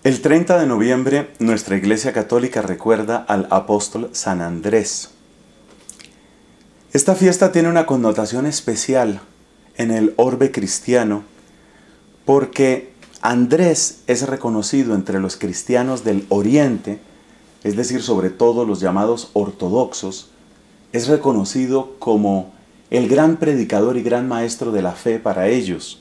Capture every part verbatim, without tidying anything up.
El treinta de noviembre, nuestra Iglesia Católica recuerda al apóstol San Andrés. Esta fiesta tiene una connotación especial en el orbe cristiano porque Andrés es reconocido entre los cristianos del Oriente, es decir, sobre todo los llamados ortodoxos, es reconocido como el gran predicador y gran maestro de la fe para ellos.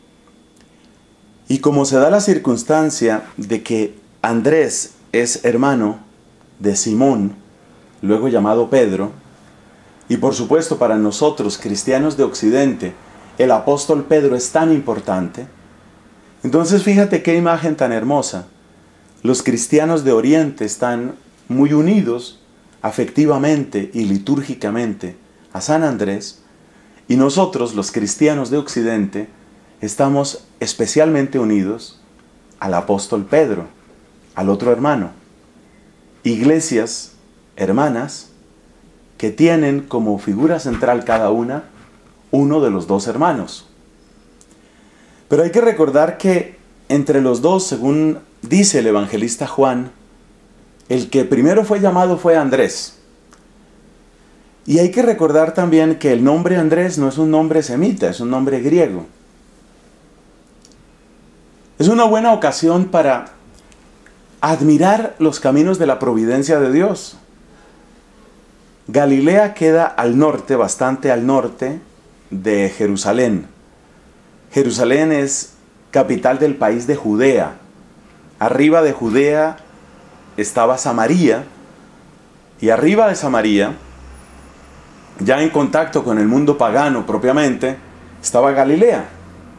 Y como se da la circunstancia de que Andrés es hermano de Simón, luego llamado Pedro, y por supuesto para nosotros, cristianos de Occidente, el apóstol Pedro es tan importante, entonces fíjate qué imagen tan hermosa. Los cristianos de Oriente están muy unidos afectivamente y litúrgicamente a San Andrés, y nosotros, los cristianos de Occidente, estamos especialmente unidos al apóstol Pedro, al otro hermano. Iglesias hermanas que tienen como figura central cada una uno de los dos hermanos. Pero hay que recordar que entre los dos, según dice el evangelista Juan, el que primero fue llamado fue Andrés. Y hay que recordar también que el nombre Andrés no es un nombre semita, es un nombre griego. Es una buena ocasión para admirar los caminos de la providencia de Dios. Galilea queda al norte, bastante al norte de Jerusalén. Jerusalén es capital del país de Judea. Arriba de Judea estaba Samaria, y arriba de Samaria, ya en contacto con el mundo pagano propiamente, estaba Galilea.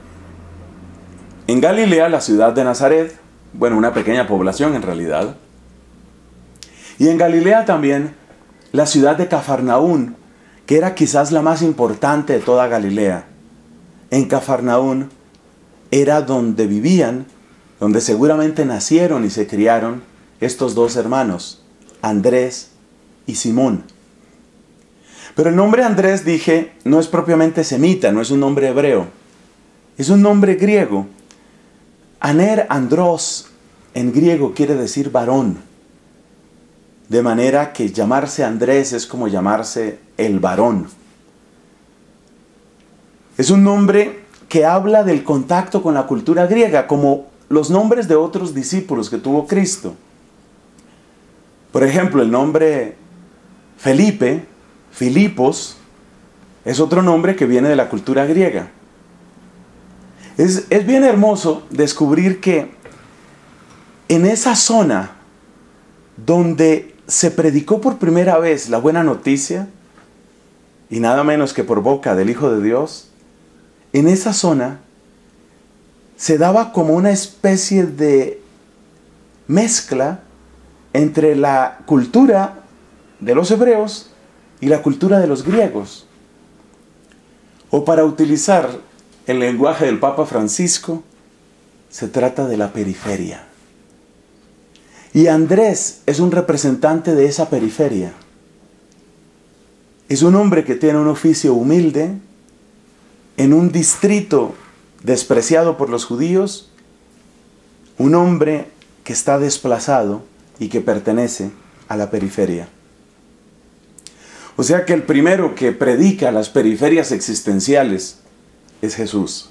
En Galilea, la ciudad de Nazaret, bueno, una pequeña población en realidad. Y en Galilea también la ciudad de Cafarnaún, que era quizás la más importante de toda Galilea. En Cafarnaún era donde vivían, donde seguramente nacieron y se criaron estos dos hermanos, Andrés y Simón. Pero el nombre Andrés, dije, no es propiamente semita, no es un nombre hebreo, es un nombre griego. Aner, andros, en griego quiere decir varón. De manera que llamarse Andrés es como llamarse el varón. Es un nombre que habla del contacto con la cultura griega, como los nombres de otros discípulos que tuvo Cristo. Por ejemplo, el nombre Felipe, Filipos, es otro nombre que viene de la cultura griega. Es, es bien hermoso descubrir que en esa zona donde se predicó por primera vez la buena noticia, y nada menos que por boca del Hijo de Dios, en esa zona se daba como una especie de mezcla entre la cultura de los hebreos y la cultura de los griegos. O para utilizar el lenguaje del Papa Francisco, se trata de la periferia. Y Andrés es un representante de esa periferia. Es un hombre que tiene un oficio humilde en un distrito despreciado por los judíos, un hombre que está desplazado y que pertenece a la periferia. O sea que el primero que predica las periferias existenciales es Jesús.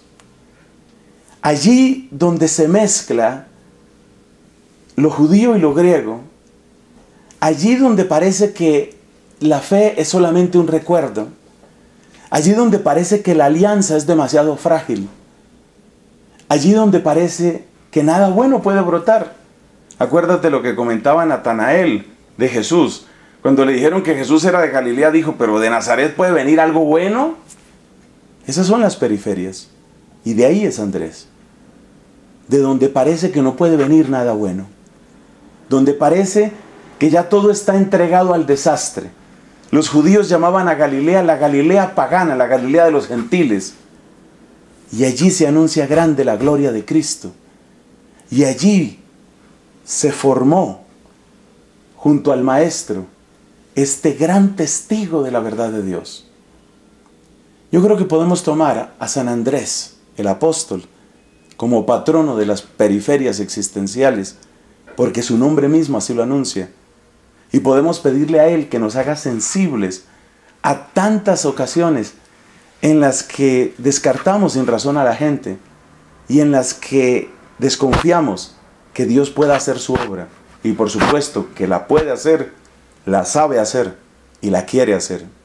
Allí donde se mezcla lo judío y lo griego, allí donde parece que la fe es solamente un recuerdo, allí donde parece que la alianza es demasiado frágil, allí donde parece que nada bueno puede brotar. Acuérdate lo que comentaba Natanael de Jesús. Cuando le dijeron que Jesús era de Galilea, dijo, ¿pero de Nazaret puede venir algo bueno? Esas son las periferias. Y de ahí es Andrés. De donde parece que no puede venir nada bueno. Donde parece que ya todo está entregado al desastre. Los judíos llamaban a Galilea la Galilea pagana, la Galilea de los gentiles. Y allí se anuncia grande la gloria de Cristo. Y allí se formó, junto al Maestro, este gran testigo de la verdad de Dios. Yo creo que podemos tomar a San Andrés, el apóstol, como patrono de las periferias existenciales, porque su nombre mismo así lo anuncia. Y podemos pedirle a Él que nos haga sensibles a tantas ocasiones en las que descartamos sin razón a la gente y en las que desconfiamos que Dios pueda hacer su obra. Y por supuesto que la puede hacer, la sabe hacer y la quiere hacer.